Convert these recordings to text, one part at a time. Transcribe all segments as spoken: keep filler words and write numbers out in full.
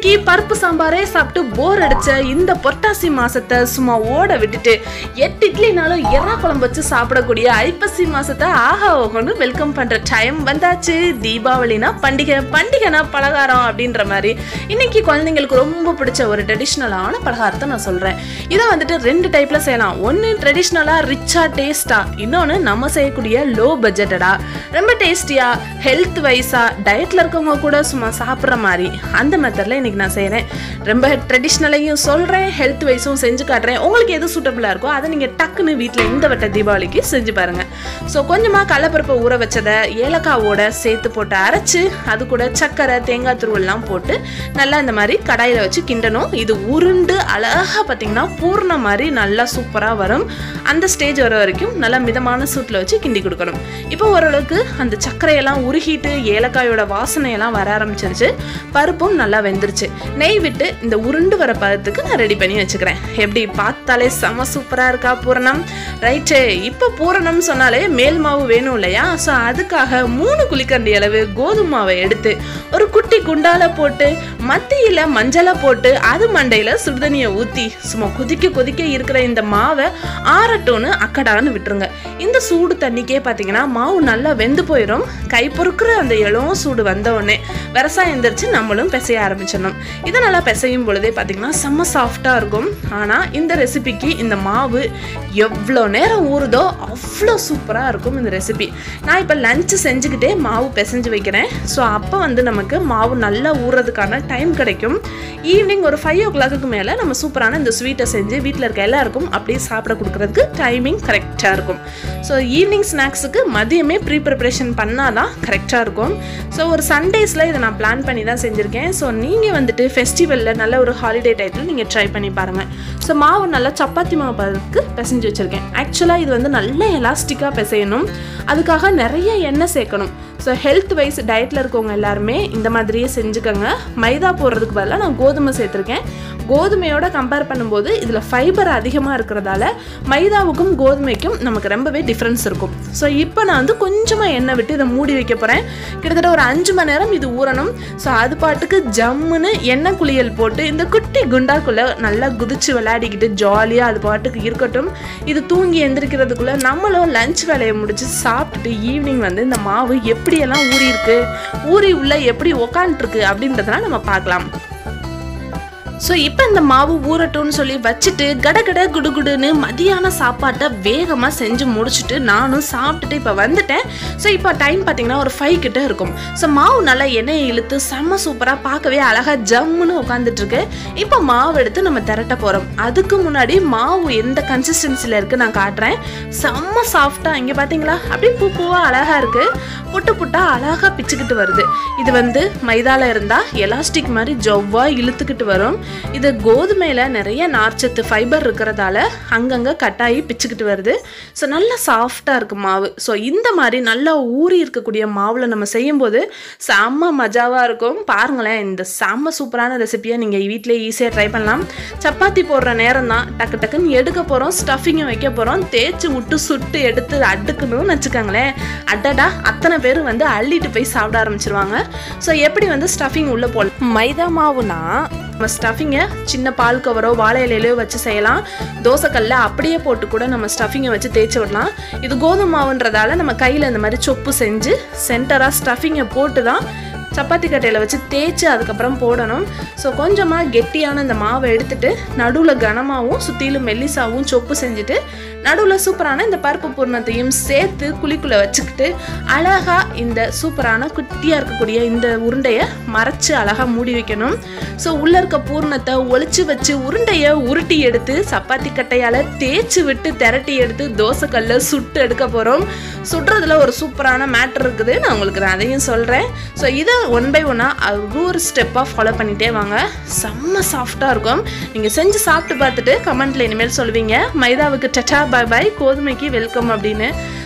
இன்னைக்கு பருப்பு சாம்பாரே சாப்பிட்டு போர் அடிச்ச இந்த பொட்டாசி மாசத்தை சும்மா ஓட விட்டுட்டு எட்டு இட்லினாலும் எறா குழம்பு வச்சு சாப்பிடக்கூடிய ஐப்பசி மாசத்தை ஆஹா ஓகோன்னு வெல்கம் பண்ற டைம் வந்தாச்சு. தீபாவளினா பண்டிகை, பண்டிகைனா பலகாரம் அப்படின்ற மாதிரி இன்னைக்கு குழந்தைங்களுக்கு ரொம்ப பிடிச்ச ஒரு ட்ரெடிஷ்னலான பலகாரத்தை நான் சொல்றேன். இதை வந்துட்டு ரெண்டு டைப்ல செய்யலாம். ஒன்னு ட்ரெடிஷ்னலா ரிச்சா டேஸ்டா, இன்னொன்னு நம்ம செய்யக்கூடிய லோ பட்ஜெட்டடா ரொம்ப டேஸ்டியா ஹெல்த் வைஸா டயட்ல இருக்கவங்க கூட சும்மா சாப்பிட்ற மாதிரி அந்த மெத்தட்ல இன்னைக்கு நான் செய்யறேன். ரொம்ப ட்ரெடிஷ்னலையும் சொல்றேன், ஹெல்த் வைஸும் செஞ்சு காட்டுறேன். உங்களுக்கு எது சூட்டபிளா இருக்கோ அதை நீங்க டக்குன்னு வீட்டுல இந்த வட்ட தீபாவளிக்கு செஞ்சு பாருங்க. ஸோ கொஞ்சமா கடலப்பருப்பை ஊற வச்சதை ஏலக்காவோட சேர்த்து போட்டு அரைச்சு அது கூட சக்கரை தேங்காய் துருவெல்லாம் போட்டு நல்லா இந்த மாதிரி கடாயில வச்சு கிண்டணும். இது உருண்டு அழகா பார்த்தீங்கன்னா பூர்ண மாதிரி நல்லா சூப்பரா வரும். அந்த ஸ்டேஜ் வர வரைக்கும் நல்லா மிதமான சூட்டில் வச்சு கிண்டி கொடுக்கணும். இப்போ ஓரளவுக்கு அந்த சர்க்கரையெல்லாம் உருகிட்டு ஏலக்காயோட வாசனையெல்லாம் வர ஆரம்பிச்சிருச்சு. பருப்பும் நல்லா வெந்துருச்சு. நெய் விட்டு இந்த உருண்டு வர பதத்துக்கு நான் ரெடி பண்ணி வச்சுக்கிறேன். எப்படி பார்த்தாலே செம சூப்பராக இருக்கா பூரணம்? ரைட்டு. இப்போ பூரணம் சொன்னாலே மேல் மாவு வேணும் இல்லையா? ஸோ அதுக்காக மூணு குழிக்கரண்டி அளவு கோதுமை மாவை எடுத்து ஒரு குட்டி குண்டால போட்டு மத்தியில் மஞ்சளை போட்டு அது மண்டையில் சுடுதண்ணியை ஊற்றி சும்மா கொதிக்க கொதிக்க இருக்கிற இந்த மாவை ஆறட்டோன்னு அக்கடான்னு விட்டுருங்க. இந்த சூடு தண்ணிக்கே பார்த்தீங்கன்னா மாவு நல்லா வெந்து போயிடும். கை பொறுக்கிற அந்த இளம் சூடு வந்த உடனே விவசாயம் எந்திரிச்சு நம்மளும் பிசைய ஆரம்பிச்சிடணும். இதை நல்லா பிசையும் பொழுதே பார்த்தீங்கன்னா செம்ம சாஃப்டாக இருக்கும். ஆனால் இந்த ரெசிபிக்கு இந்த மாவு எவ்வளோ நேரம் ஊறுதோ அவ்வளோ சூப்பராக இருக்கும் இந்த ரெசிபி. நான் இப்போ லஞ்சு செஞ்சுக்கிட்டே மாவு பிசைஞ்சு வைக்கிறேன். ஸோ அப்போ வந்து நமக்கு மாவு நல்லா ஊறுறதுக்கான டைம் கிடைக்கும். ஈவினிங் ஒரு ஃபைவ் ஓ கிளாக்கு மேலே நம்ம சூப்பரான இந்த ஸ்வீட்டை செஞ்சு வீட்டில் இருக்க எல்லாருக்கும் அப்படியே சாப்பிட கொடுக்குறதுக்கு டைமிங் கரெக்டாக இருக்கும். ஸோ ஈவினிங் ஸ்நாக்ஸுக்கு மதியமே ப்ரீ ப்ரிப்ரேஷன் பண்ணால் தான் கரெக்டாக இருக்கும். ஸோ ஒரு சண்டேஸில் இதை நான் பிளான் பண்ணி தான் செஞ்சுருக்கேன். ஸோ நீங்கள் வந்துட்டு ஃபெஸ்டிவலில் நல்ல ஒரு ஹாலிடே டைத்தில் நீங்கள் ட்ரை பண்ணி பாருங்கள். ஸோ மாவு நல்லா சப்பாத்தி மாவு பதத்துக்கு பிசைஞ்சு வச்சுருக்கேன். ஆக்சுவலாக இது வந்து நல்ல எலாஸ்டிக்காக பிசையணும். அதுக்காக நிறைய எண்ணெய் சேர்க்கணும். ஸோ ஹெல்த் வைஸ் டயட்டில் இருக்கவங்க எல்லாருமே இந்த மாதிரியே செஞ்சுக்கோங்க. மைதா போடுறதுக்கு பதிலாக நான் கோதுமை சேர்த்துருக்கேன். கோதுமையோட கம்பேர் பண்ணும்போது இதில் ஃபைபர் அதிகமாக இருக்கிறதால மைதாவுக்கும் கோதுமைக்கும் நமக்கு ரொம்பவே டிஃப்ரென்ஸ் இருக்கும். ஸோ இப்போ நான் வந்து கொஞ்சமாக எண்ணெய் விட்டு இதை மூடி வைக்க போகிறேன். கிட்டத்தட்ட ஒரு அஞ்சு மணி நேரம் இது ஊறணும். ஸோ அது பாட்டுக்கு ஜம்முன்னு எண்ணெய் குளியல் போட்டு இந்த குட்டி குண்டாக்குள்ளே நல்லா குதிச்சு விளையாடிக்கிட்டு ஜாலியாக அது பாட்டுக்கு இருக்கட்டும். இது தூங்கி எந்திரிக்கிறதுக்குள்ளே நம்மளும் லஞ்ச் வேலையை முடிச்சு சாப்பிட்டுட்டு ஈவினிங் வந்து இந்த மாவு எப்படியெல்லாம் ஊறி இருக்கு, ஊறி உள்ள எப்படி உக்காந்துருக்கு அப்படின்றதெல்லாம் நம்ம பார்க்கலாம். ஸோ இப்போ இந்த மாவு ஊறட்டும்னு சொல்லி வச்சுட்டு கடகட குடுகுடுன்னு மதியான சாப்பாட்டை வேகமாக செஞ்சு முடிச்சுட்டு நானும் சாப்பிட்டுட்டு இப்போ வந்துட்டேன். ஸோ இப்போ டைம் பார்த்தீங்கன்னா ஒரு ஃபைவ் கிட்ட இருக்கும். ஸோ மாவு நல்லா எண்ணெயை இழுத்து செம்ம சூப்பராக பார்க்கவே அழகாக ஜம்முன்னு உட்காந்துட்ருக்கு. இப்போ மாவு எடுத்து நம்ம திரட்ட போகிறோம். அதுக்கு முன்னாடி மாவு எந்த கன்சிஸ்டன்சியில் இருக்குது நான் காட்டுறேன். செம்ம சாஃப்டாக இங்கே பார்த்தீங்களா அப்படியே பூ பூவாக அழகாக இருக்குது. புட்டு புட்டாக அழகாக பிச்சுக்கிட்டு வருது. இது வந்து மைதாவில் இருந்தால் எலாஸ்டிக் மாதிரி ஜவ்வாக இழுத்துக்கிட்டு வரும். இது கோதுமையில நிறைய நார்ச்சத்து ஃபைபர் இருக்கிறதால அங்கங்கே கட்டாயி பிச்சுக்கிட்டு வருது. ஸோ நல்லா சாஃப்டாக இருக்குது மாவு. ஸோ இந்த மாதிரி நல்லா ஊறி இருக்கக்கூடிய மாவில் நம்ம செய்யும்போது செம்ம மஜாவாக இருக்கும். பாருங்களேன், இந்த செம்ம சூப்பரான ரெசிபியை நீங்கள் வீட்டிலே ஈஸியாக ட்ரை பண்ணலாம். சப்பாத்தி போடுற நேரம் தான் டக்கு டக்குன்னு எடுக்க போகிறோம், ஸ்டஃபிங்கை வைக்க போகிறோம், தேய்ச்சி விட்டு சுட்டு எடுத்து அடுக்கணும்னு வச்சுக்கோங்களேன். அடடா அத்தனை பேர் வந்து அள்ளிட்டு போய் சாப்பிட ஆரம்பிச்சிருவாங்க. ஸோ எப்படி வந்து ஸ்டஃபிங் உள்ளே போடலாம்? மைதா மாவுனா நம்ம ஸ்டஃபிங்கை சின்ன பால் கவரோ வாழை இலையிலையோ வச்சு செய்யலாம். தோசைக்கல்ல அப்படியே போட்டு கூட நம்ம ஸ்டஃபிங்கை வச்சு தேய்ச்சி விடலாம். இது கோதுமை மாவுன்றதால நம்ம கையில் இந்த மாதிரி சொப்பு செஞ்சு சென்டராக ஸ்டஃபிங்கை போட்டு தான் சப்பாத்தி கட்டையில் வச்சு தேய்ச்சி அதுக்கப்புறம் போடணும். ஸோ கொஞ்சமாக கெட்டியான இந்த மாவை எடுத்துட்டு நடுவில் கனமாகவும் சுற்றிலும் மெல்லிசாவும் சொப்பு செஞ்சுட்டு நடுவில் சூப்பரான இந்த பருப்பு பூர்ணத்தையும் சேர்த்து குழிக்குள்ளே வச்சுக்கிட்டு அழகாக இந்த சூப்பரான குட்டியாக இருக்கக்கூடிய இந்த உருண்டையை மறைச்சி அழகாக மூடி வைக்கணும். ஸோ உள்ளே இருக்க பூர்ணத்தை ஒளிச்சு வச்சு உருண்டையை உருட்டி எடுத்து சப்பாத்தி கட்டையால் தேய்ச்சி விட்டு திரட்டி எடுத்து தோசைக்கல்ல சுட்டு எடுக்க போகிறோம். சுடுறதுல ஒரு சூப்பரான மேட்ரு இருக்குது. நான் உங்களுக்கு நான் அதையும் சொல்கிறேன். ஸோ இதை ஒன் பை ஒன்னாக ஒரு ஒரு ஸ்டெப்பாக ஃபாலோ பண்ணிகிட்டே வாங்க. செம்ம சாஃப்டாக இருக்கும். நீங்கள் செஞ்சு சாப்பிட்டு பார்த்துட்டு கமெண்ட்டில் இனிமேல் சொல்லுவீங்க மைதாவுக்கு டட்டா பாய் பாய், கோதுமைக்கு வெல்கம் அப்படின்னு.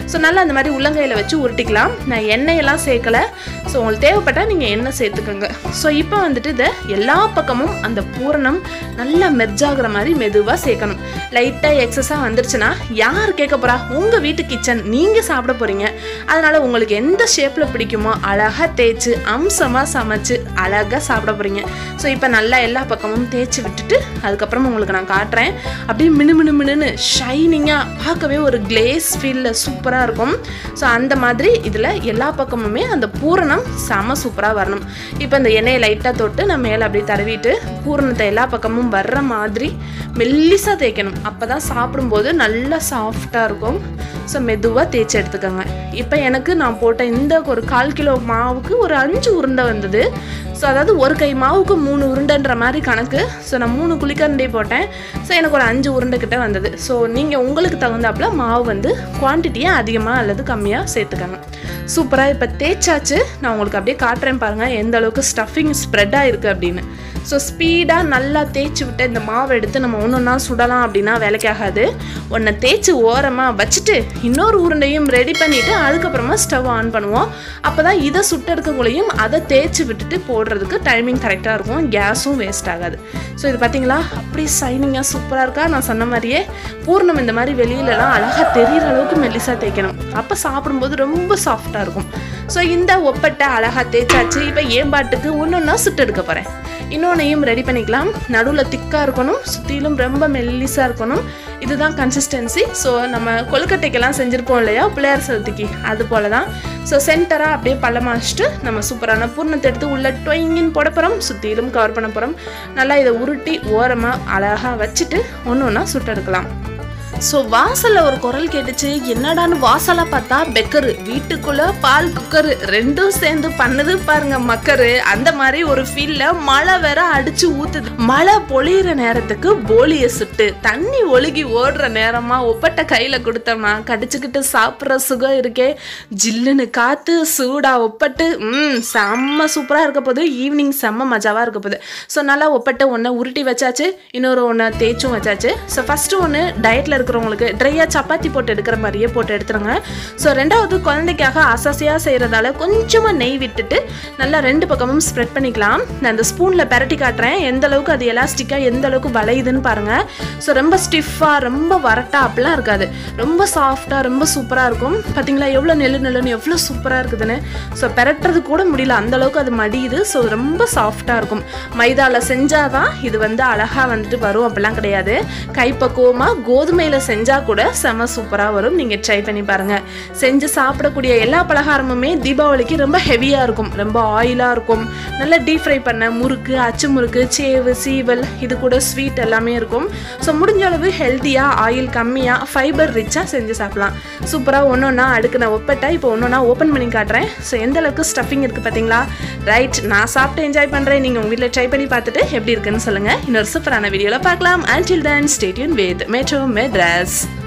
ஸோ நல்லா அந்த மாதிரி உள்ளங்கையில் வச்சு உருட்டிக்கலாம். நான் எண்ணெயெல்லாம் சேர்க்கலை. ஸோ உங்களுக்கு தேவைப்பட்டால் நீங்கள் எண்ணெய் சேர்த்துக்கோங்க. ஸோ இப்போ வந்துட்டு இதை எல்லா பக்கமும் அந்த பூரணம் நல்லா மெர்ஜாகிற மாதிரி மெதுவாக சேர்க்கணும். லைட்டாக எக்ஸஸாக வந்துருச்சுன்னா யார் கேட்க போகிறா? உங்கள் வீட்டு கிச்சன், நீங்கள் சாப்பிட போகிறீங்க. அதனால் உங்களுக்கு எந்த ஷேப்பில் பிடிக்குமோ அழகாக தேய்ச்சி அம்சமாக சமைச்சு அழகாக சாப்பிட போகிறீங்க. ஸோ இப்போ நல்லா எல்லா பக்கமும் தேய்ச்சி விட்டுட்டு அதுக்கப்புறம் உங்களுக்கு நான் காட்டுறேன். அப்படியே மினு மினு மினுன்னு ஷைனிங்காக பார்க்கவே ஒரு கிளேஸ் ஃபீலில் சூப்பராக இருக்கும். ஸோ அந்த மாதிரி இதில் எல்லா பக்கமுமே அந்த பூரணம் செம சூப்பராக வரணும். இப்போ இந்த எண்ணெயை லைட்டாக தொட்டு நான் மேலே அப்படி தடவிட்டு பூரணத்தை எல்லா பக்கமும் வர்ற மாதிரி மெல்லிசாக தேய்க்கணும். அப்போ தான் சாப்பிடும்போது நல்லா சாஃப்டாக இருக்கும். ஸோ மெதுவாக தேய்ச்சி எடுத்துக்கோங்க. இப்போ எனக்கு நான் போட்ட இந்த ஒரு கால் கிலோ மாவுக்கு ஒரு அஞ்சு உருண்டை வந்தது. ஸோ அதாவது ஒரு கை மாவுக்கு மூணு உருண்டைன்ற மாதிரி கணக்கு. ஸோ நான் மூணு குழிக்கரண்டி போட்டேன். ஸோ எனக்கு ஒரு அஞ்சு உருண்டை கிட்ட வந்தது. ஸோ நீங்கள் உங்களுக்கு தகுந்தாப்புல மாவு வந்து குவான்டிட்டியை அதிகமாக அல்லது கம்மியாக சேர்த்துக்கோங்க. சூப்பராக இப்போ தேய்ச்சாச்சு. நான் உங்களுக்கு அப்படியே காட்டுறேன் பாருங்கள் எந்த அளவுக்கு ஸ்டஃபிங் ஸ்ப்ரெட் ஆகிருக்கு அப்படின்னு. ஸோ ஸ்பீடாக நல்லா தேய்ச்சி விட்டு இந்த மாவை எடுத்து நம்ம ஒன்று ஒன்றா சுடலாம் அப்படின்னா வேலைக்கு ஆகாது. ஒன்றை தேய்ச்சி ஓரமாக வச்சுட்டு இன்னொரு உருண்டையும் ரெடி பண்ணிவிட்டு அதுக்கப்புறமா ஸ்டவ் ஆன் பண்ணுவோம். அப்போ தான் இதை சுட்டெடுக்கக்குள்ளேயும் அதை தேய்ச்சி விட்டுட்டு போடுறதுக்கு டைமிங் கரெக்டாக இருக்கும். கேஸும் வேஸ்ட் ஆகாது. ஸோ இது பார்த்தீங்களா அப்படி ஷைனிங்காக சூப்பராக இருக்கா? நான் சொன்ன மாதிரியே பூர்ணம் இந்த மாதிரி வெளியிலலாம் அழகாக தெரிகிற அளவுக்கு மெல்லிசாக தேய்க்கணும். அப்போ சாப்பிடும்போது ரொம்ப சாஃப்டாக இருக்கும். ஸோ இந்த ஒப்பட்டை அழகாக தேய்ச்சாச்சு. இப்போ ஏம்பாட்டுக்கு ஒன்று ஒன்றா சுட்டு எடுக்க போகிறேன். இன்னொன்னையும் ரெடி பண்ணிக்கலாம். நடுவில் திக்காக இருக்கணும், சுற்றிலும் ரொம்ப மெல்லிசாக இருக்கணும். இதுதான் கன்சிஸ்டன்சி. ஸோ நம்ம கொழுக்கட்டைக்கெல்லாம் செஞ்சுருப்போம் இல்லையா பிள்ளையார் சதுர்த்திக்கு, அது போல தான். ஸோ சென்டராக அப்படியே பள்ளமாச்சிட்டு நம்ம சூப்பரான பூர்ணத்தை எடுத்து உள்ள டொயிங்கின்னு போட போகிறோம். சுற்றிலும் கவர் பண்ண போகிறோம். நல்லா இதை உருட்டி ஓரமாக அழகாக வச்சுட்டு ஒன்று ஒன்றா சுட்டெடுக்கலாம். ஸோ வாசலில் ஒரு குரல் கேட்டுச்சு. என்னடான்னு வாசலாக பார்த்தா பெக்கரு, வீட்டுக்குள்ளே பால் குக்கரு, ரெண்டும் சேர்ந்து பண்ணுது பாருங்க மக்கரு. அந்த மாதிரி ஒரு ஃபீல்ல மழை வேற அடிச்சு ஊத்துது. மழை பொழியிற நேரத்துக்கு போலியை சுட்டு தண்ணி ஒழுகி ஓடுற நேரமா ஒப்பட்ட கையில் கொடுத்தோம்னா கடிச்சுக்கிட்டு சாப்பிட்ற சுகம் இருக்கே. ஜில்லுன்னு காற்று சூடா ஒப்பட்டு ம் செம்ம சூப்பராக இருக்க போது. ஈவினிங் செம்ம மஜாவாக இருக்க போகுது. ஸோ நல்லா ஒப்பட்ட ஒன்று உருட்டி வச்சாச்சு, இன்னொரு ஒன்று தேய்ச்சும் வச்சாச்சு. ஸோ ஃபஸ்ட்டு ஒன்று டயட்டில் இருக்க இருக்கிறவங்களுக்கு ட்ரையாக சப்பாத்தி போட்டு எடுக்கிற மாதிரியே போட்டு எடுத்துருங்க. ஸோ ரெண்டாவது குழந்தைக்காக அசசியாக செய்கிறதால கொஞ்சமாக நெய் விட்டுட்டு நல்லா ரெண்டு பக்கமும் ஸ்ப்ரெட் பண்ணிக்கலாம். நான் அந்த ஸ்பூனில் பெரட்டி காட்டுறேன் எந்த அளவுக்கு அது எலாஸ்டிக்காக எந்த அளவுக்கு வளையுதுன்னு பாருங்கள். ஸோ ரொம்ப ஸ்டிஃபாக ரொம்ப வரட்டா அப்படிலாம் இருக்காது. ரொம்ப சாஃப்டாக ரொம்ப சூப்பராக இருக்கும். பார்த்தீங்களா எவ்வளோ நெல்லு நெல்லுன்னு எவ்வளோ சூப்பராக இருக்குதுன்னு. ஸோ பெரட்டுறது கூட முடியல அந்த அளவுக்கு அது மடியுது. ஸோ ரொம்ப சாஃப்டாக இருக்கும். மைதாவில் செஞ்சால் தான் இது வந்து அழகாக வந்துட்டு வரும் அப்படிலாம் கிடையாது. கைப்பக்குவமாக கோதுமையில் செஞ்சால் கூட செம சூப்பராக வரும். நீங்கள் ட்ரை பண்ணி பாருங்கள். செஞ்சு சாப்பிடக்கூடிய எல்லா பலகாரமுமே தீபாவளிக்கு ரொம்ப ஹெவியாக இருக்கும், ரொம்ப ஆயிலாக இருக்கும். நல்லா டீப் ஃப்ரை பண்ண முறுக்கு, அச்சு முறுக்கு, சேவு, சீவல், இது கூட ஸ்வீட் எல்லாமே இருக்கும். ஸோ முடிஞ்ச அளவு ஹெல்த்தியாக ஆயில் கம்மியாக ஃபைபர் ரிச்சாக செஞ்சு சாப்பிடலாம். சூப்பராக ஒன்று ஒன்றா அடுக்கு நான் ஒப்பட்டா இப்போ ஒன்று ஒன்றா ஓப்பன் பண்ணி காட்டுறேன். ஸோ எந்த அளவுக்கு ஸ்டஃபிங் இருக்குது பார்த்தீங்களா? ரைட், நான் சாப்பிட்டு என்ஜாய் பண்ணுறேன். நீங்கள் உங்கள் வீட்டில் ட்ரை பண்ணி பார்த்துட்டு எப்படி இருக்குன்னு சொல்லுங்கள். இன்னொரு சூப்பரான வீடியோவில் பார்க்கலாம். Until then, stay tuned with Metro Madras.